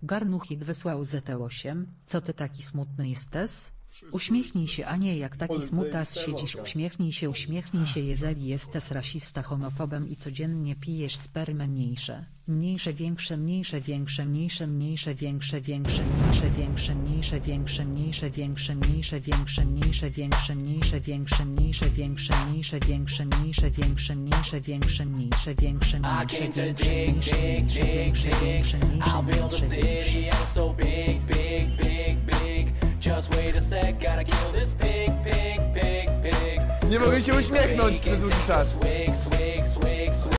Garnuchik wysłał ZT8, co ty taki smutny jesteś? Uśmiechnij się, a nie jak taki smutas siedzisz. Uśmiechnij się, jeżeli jesteś rasista, homofobem i codziennie pijesz spermę. Mniejsze, większe, mniejsze, większe, mniejsze, większe, większe, mniejsze, większe, mniejsze, większe, mniejsze, większe, mniejsze, większe, mniejsze, większe, mniejsze, większe, mniejsze, większe, mniejsze, większe, mniejsze, większe, mniejsze, większe, mniejsze, większe, mniejsze, większe, większe, I'll build a city and it's so big, big, big, big. Just wait a sec, gotta kill this pig, pig, pig, pig. Nie mogę się uśmiechnąć przez długi czas. Swig, swig, swig, swig.